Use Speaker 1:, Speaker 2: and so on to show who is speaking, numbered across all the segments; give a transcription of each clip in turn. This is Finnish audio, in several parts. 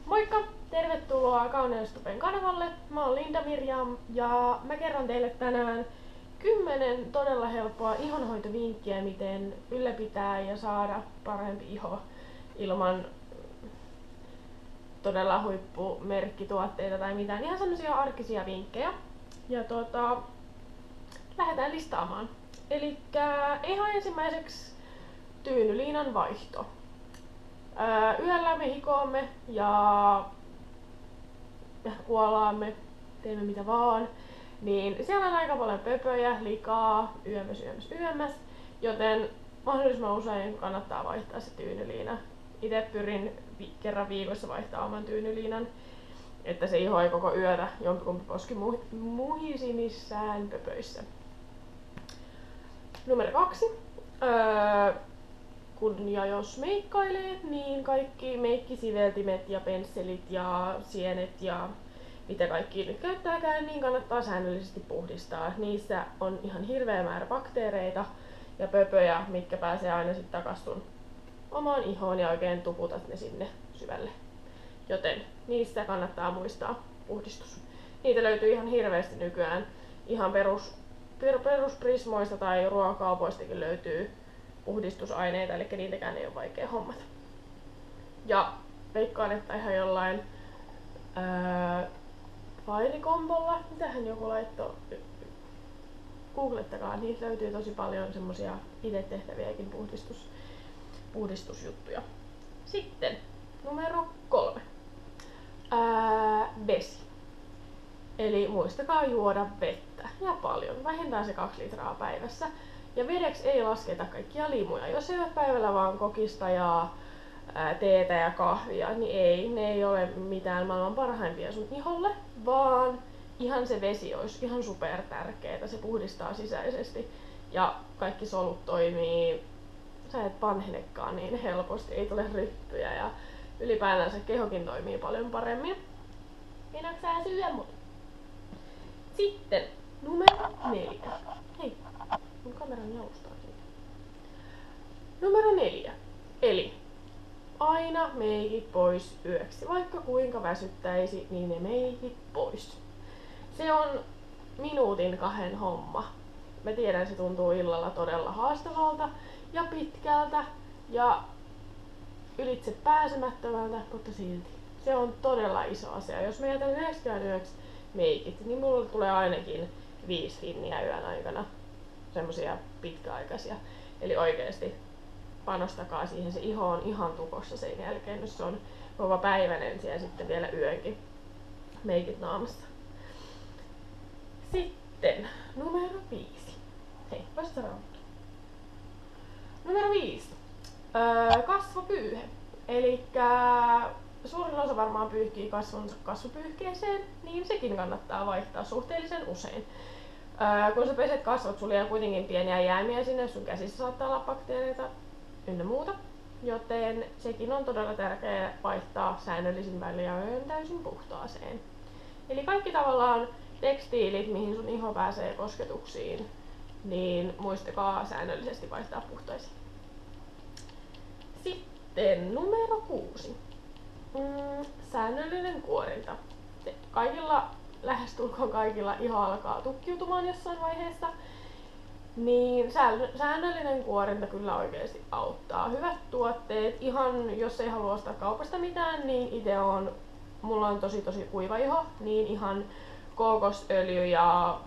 Speaker 1: Moikka! Tervetuloa Kauneustupen kanavalle. Mä oon Linda Mirjam ja mä kerron teille tänään 10 todella helppoa ihonhoitovinkkiä, miten ylläpitää ja saada parempi iho ilman todella huippumerkkituotteita tai mitään. Ihan semmosia arkisia vinkkejä. Ja lähdetään listaamaan. Elikkä ihan ensimmäiseksi tyynyliinan vaihto. Yöllä me hikoamme ja kuolaamme, teemme mitä vaan, niin siellä on aika paljon pöpöjä, likaa, yömmäs, joten mahdollisimman usein kannattaa vaihtaa se tyynyliina. Itse pyrin kerran viikossa vaihtaa oman tyynyliinan, että se iho ei koko yötä jompikumpi poski muhisi missään pöpöissä. Numero 2. Kun ja jos meikkailee, niin kaikki meikkisiveltimet ja pensselit ja sienet ja mitä kaikki nyt käyttääkään, niin kannattaa säännöllisesti puhdistaa. Niissä on ihan hirveä määrä bakteereita ja pöpöjä, mitkä pääsee aina sitten takas sun omaan ihoon ja oikein tuputat ne sinne syvälle. Joten niissä kannattaa muistaa puhdistus. Niitä löytyy ihan hirveästi nykyään. Ihan perusprismoista tai ruokakaupoistakin löytyy puhdistusaineita, eli niitäkään ei ole vaikea hommata. Ja veikkaan, että ihan jollain Fairy-kombolla, mitähän joku laittoi, googlettakaa, niitä löytyy tosi paljon semmosia itse tehtäviäkin puhdistusjuttuja. Sitten numero 3. Vesi. Eli muistakaa juoda vettä ja paljon, vähintään se 2 litraa päivässä. Ja vedeksi ei lasketa kaikkia limuja. Jos ei ole päivällä vaan kokista ja teetä ja kahvia, niin ne ei ole mitään maailman parhaimpia sun iholle, vaan ihan se vesi olisi ihan super tärkeää. Se puhdistaa sisäisesti ja kaikki solut toimii, sä et vanhenekaan niin helposti, ei tule ryppyjä ja ylipäätään se kehokin toimii paljon paremmin. Mennäänkö sä syödä mut? Sitten numero 4. Hei, mun kameran jalustaa siitä. Numero 4. Eli aina meikit pois yöksi. Vaikka kuinka väsyttäisi, niin ne meikit pois. Se on minuutin 2 homma. Mä tiedän, se tuntuu illalla todella haastavalta ja pitkältä ja ylitse pääsemättömältä, mutta silti. Se on todella iso asia. Jos mä jätän yöksi meikit, niin mulla tulee ainakin 5 finniä yön aikana. Semmosia pitkäaikaisia. Eli oikeesti panostakaa siihen, se iho on ihan tukossa sen jälkeen, jos se on kova päivänen ja sitten vielä yönkin meikit naamassa. Sitten numero 5. Hei, vasta rauhoittua. Numero 5. Kasvopyyhe. Elikkä suurin osa varmaan pyyhkii kasvonsa kasvopyyhkeeseen, niin sekin kannattaa vaihtaa suhteellisen usein. Kun sä peset kasvot, sulla jää kuitenkin pieniä jäämiä sinne, sun käsissä saattaa olla bakteereita ynnä muuta, joten sekin on todella tärkeää vaihtaa säännöllisin väliajoin täysin puhtaaseen. Eli kaikki tavallaan tekstiilit, mihin sun iho pääsee kosketuksiin, niin muistakaa säännöllisesti vaihtaa puhtaisiin. Sitten numero 6. Säännöllinen kuorinta. Lähestulkoon kaikilla iho alkaa tukkiutumaan jossain vaiheessa, niin säännöllinen kuorinta kyllä oikeasti auttaa. Hyvät tuotteet, ihan jos ei halua ostaa kaupasta mitään, niin mulla on tosi kuiva iho, niin ihan kookosöljy ja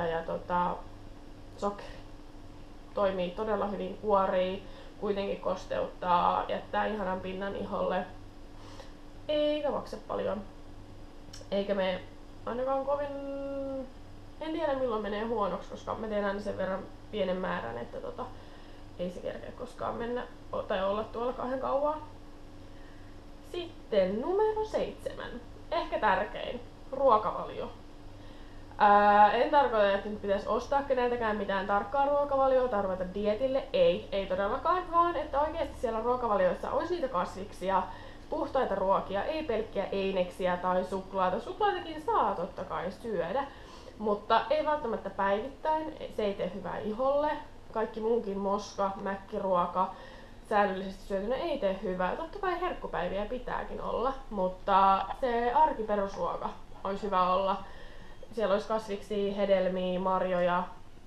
Speaker 1: sokeri toimii todella hyvin, kuorii, kuitenkin kosteuttaa, jättää ihanan pinnan iholle, eikä maksa paljon, eikä mene ainakaan kovin, en tiedä milloin menee huonoksi, koska mä teen aina sen verran pienen määrän, että ei se kerkeä koskaan mennä tai olla tuolla kauhean kauan. Sitten numero 7. Ehkä tärkein. Ruokavalio. En tarkoita, että nyt pitäisi ostaa keneltäkään mitään tarkkaa ruokavalioa tai ruveta dietille. Ei todellakaan, vaan että oikeasti siellä ruokavalioissa olisi niitä kasviksia, puhtaita ruokia, ei pelkkiä eineksiä tai suklaata. Suklaatakin saa totta kai syödä, mutta ei välttämättä päivittäin. Se ei tee hyvää iholle. Kaikki muunkin moska, mäkkiruoka, säännöllisesti syötynä ei tee hyvää. Totta kai herkkupäiviä pitääkin olla, mutta se arkiperusruoka olisi hyvä olla. Siellä olisi kasviksia, hedelmiä, marjoja,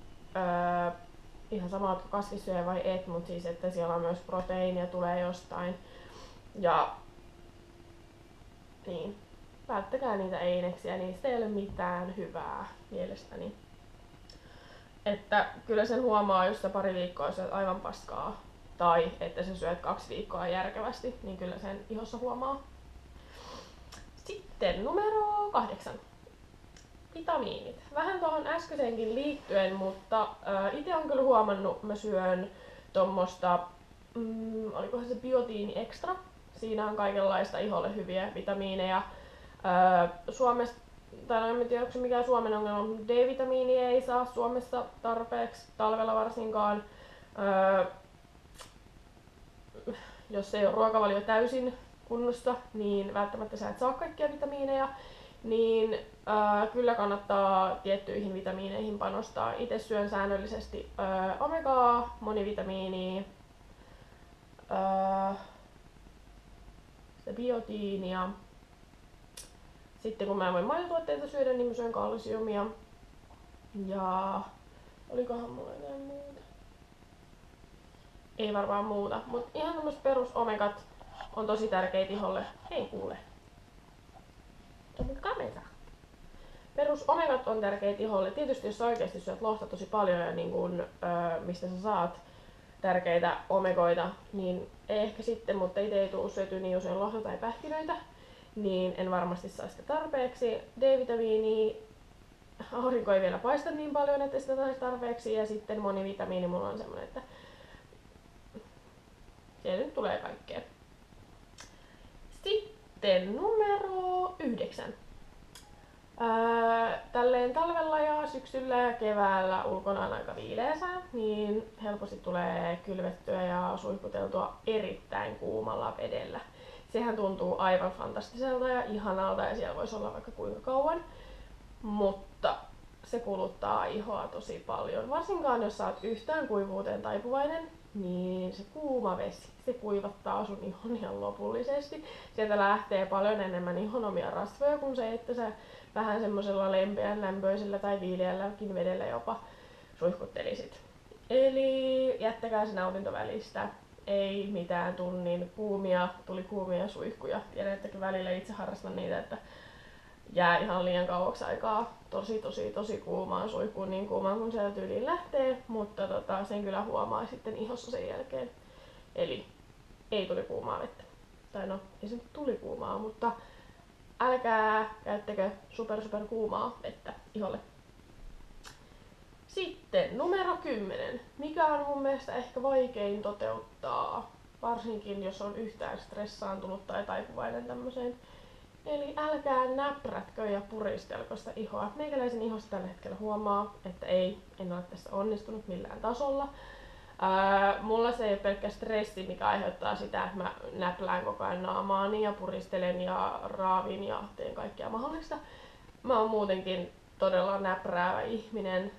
Speaker 1: ihan sama, että kasvissyöjä vai et, mutta siis että siellä on myös proteiinia tulee jostain. Ja niin, välttäkää niitä eineksiä, niistä ei ole mitään hyvää mielestäni. Että kyllä sen huomaa, jos sä pari viikkoa syöt aivan paskaa, tai että sä syöt 2 viikkoa järkevästi, niin kyllä sen ihossa huomaa. Sitten numero 8. Vitamiinit. Vähän tuohon äskeisenkin liittyen, mutta itse on kyllä huomannut, mä syön tommosta, olikohan se Biotiini Extra. Siinä on kaikenlaista iholle hyviä vitamiineja. Suomessa, tai en tiedä onko se mikään Suomen ongelma, mutta D-vitamiini ei saa Suomessa tarpeeksi, talvella varsinkaan. Jos ei ole ruokavalio täysin kunnossa, niin välttämättä sä et saa kaikkia vitamiineja. Niin kyllä kannattaa tiettyihin vitamiineihin panostaa. Itse syön säännöllisesti omegaa, monivitamiinia, sitä biotiinia. Sitten kun mä en voi maitotuotteita syödä, niin mä syön kalsiumia. Ja olikohan mulla jotain muuta? Ei varmaan muuta, mutta ihan tämmöiset perusomegat on tosi tärkeitä iholle. Hei kuule. Se on mun kamera. Perusomegat on tärkeitä iholle. Tietysti jos sä oikeasti syöt lohta tosi paljon ja niin kun, mistä sä saat tärkeitä omegoita, niin ei ehkä sitten, mutta itse ei tule syötyä niin usein lohta tai pähkinöitä, niin en varmasti saa sitä tarpeeksi. D-vitamiini, aurinko ei vielä paista niin paljon, että sitä saisi tarpeeksi, ja sitten monivitamiini mulla on semmonen, että siellä nyt tulee kaikkea. Sitten numero 9. Tälleen talvella ja syksyllä ja keväällä ulkona on aika viileä sää, niin helposti tulee kylvettyä ja suihkuteltua erittäin kuumalla vedellä. Sehän tuntuu aivan fantastiselta ja ihanalta ja siellä voisi olla vaikka kuinka kauan, mutta se kuluttaa ihoa tosi paljon. Varsinkaan jos sä oot yhtään kuivuuteen taipuvainen, niin se kuuma vesi, se kuivattaa sun ihon ihan lopullisesti. Sieltä lähtee paljon enemmän ihon omia rasvoja kuin se, että sä vähän semmosella lempeän lämpöisellä tai viileälläkin vedellä jopa suihkuttelisit. Eli jättäkää se nautinto välistä. Ei mitään tunnin tuli kuumia suihkuja. Tiedän, että välillä itse harrastan niitä, että jää ihan liian kauaksi aikaa tosi kuumaan suihkuun, niin kuumaan kun sieltä tyyliin lähtee, mutta sen kyllä huomaa sitten ihossa sen jälkeen. Eli ei tuli kuumaa vettä. Tai no, ei se tuli kuumaa, mutta älkää käyttäkö super kuumaa vettä iholle. Sitten numero 10, mikä on mun mielestä ehkä vaikein toteuttaa, varsinkin jos on yhtään stressaantunut tai taipuvainen tämmöiseen. Eli älkää näprätkö ja puristelko sitä ihoa. Meikäläisen ihosta tällä hetkellä huomaa, että en ole tässä onnistunut millään tasolla. Mulla se ei ole pelkkä stressi, mikä aiheuttaa sitä, että mä näplään koko ajan naamaani ja puristelen ja raavin ja teen kaikkea mahdollista. Mä oon muutenkin todella näpräävä ihminen.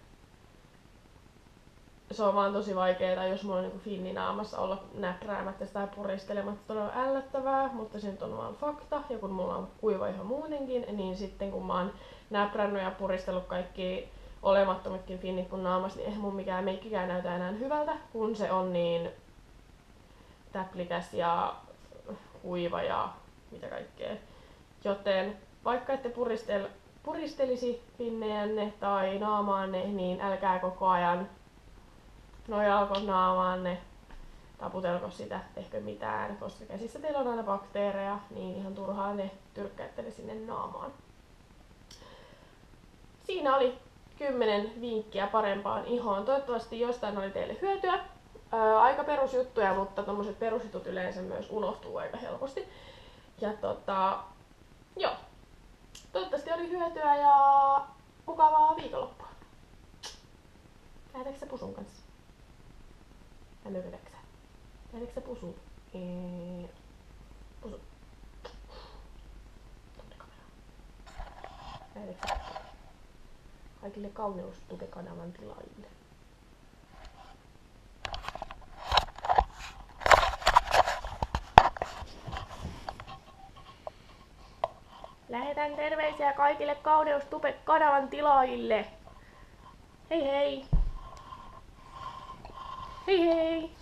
Speaker 1: Se on vaan tosi vaikeaa, jos mulla on niin finni naamassa olla näpräämättä tai puristelematta, todella ällöttävää, mutta se nyt on vaan fakta. Ja kun mulla on kuiva iho muutenkin, niin sitten kun mä oon näprännyt ja puristellut kaikki olemattomatkin finnit mun naamassa, niin eihän mun mikään meikkikään näytä enää hyvältä, kun se on niin täplikäs ja kuiva ja mitä kaikkea. Joten vaikka ette puristelisi finnejänne tai naamaanne, niin älkää koko ajan nojalko naamaanne, taputelko sitä, tehkö mitään, koska käsissä teillä on aina bakteereja, niin ihan turhaan ne tyrkkäytte ne sinne naamaan. Siinä oli 10 vinkkiä parempaan ihoon. Toivottavasti jostain oli teille hyötyä. Aika perusjuttuja, mutta tommoset perusjutut yleensä myös unohtuu aika helposti. Ja joo. Toivottavasti oli hyötyä ja mukavaa viikonloppua. Lähdetäänkö sä pusun kanssa? Vai nykytätkö sä? Lähdetäänkö sä pusuun? Pusu. Tonne kameraan. Lähdetäänkö sä? Kaikille Kauneustuke-kanavan tilaajille. Lähetän terveisiä kaikille Kauneustupe-kanavan tilaajille. Hei hei! Hei hei!